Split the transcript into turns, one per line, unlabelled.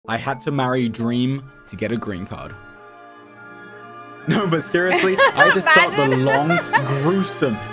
I had to marry Dream to get a green card. No, but seriously, I had to start the long, gruesome,